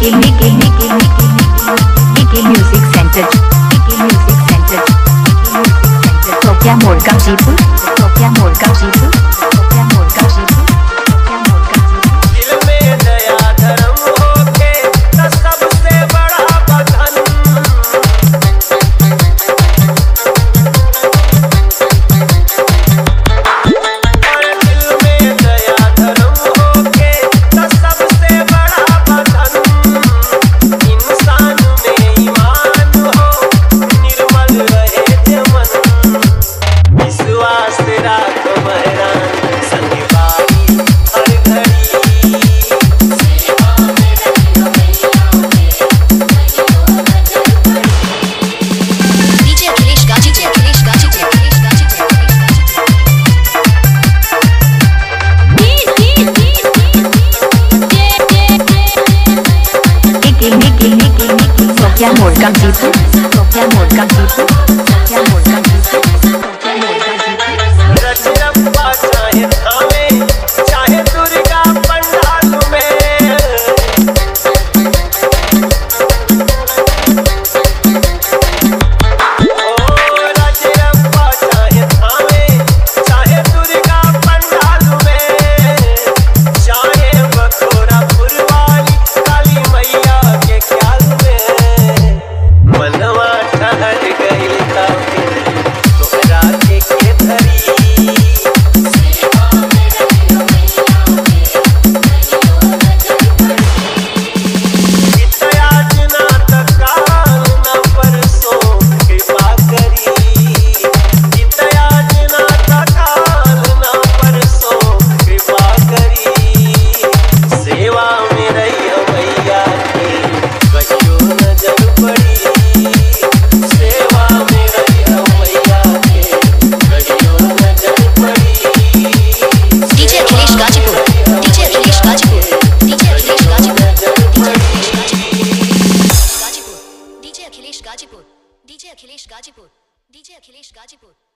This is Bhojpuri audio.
Music Center, Tokyo Mall Gazipu, Tokyo Mall Gazipu, Tokyo Mall Gazipu, Tokyo Mall Gazipu। दिल में दया धर्म होके तो सबसे बड़ा बंधन। दिल में दया धर्म होके तो सबसे बड़ा बंधन। इंसान में ईमान हो निर्मल रहे मन। विश्वास राख महरान संग बाई हर घड़ी। DJ Akhilesh Gaji, Akhilesh Gaji, Akhilesh Gaji, Tokyo Mall Gazipu, Tokyo Mall Gazipu, Tokyo Mall Gazipu, Tokyo Mall Gazipu। रच रप्पा चाहे थामे चाहे दुर्गा पंडाल में। ओ रच रप्पा चाहे थामे चाहे दुर्गा पंडाल में। चाहे बखोरा पुरवाली काली मैया के ख्याल में। मनवा ठहर गई काफी तोहरा के धरी। आज ना तकाल ना परसों कृपा करी। आज ना तकाल ना परसों कृपा करी। सेवा में रही मैया की कहियो नजर पड़ी। सेवा में रही मैया के कहियो नजर पड़ी। DJ Akhilesh Gajipur, DJ Akhilesh Gajipur, DJ Akhilesh Gajipur, DJ Akhilesh Gajipur, DJ Akhilesh Gajipur, DJ Akhilesh Gajipur, DJ Akhilesh Gajipur।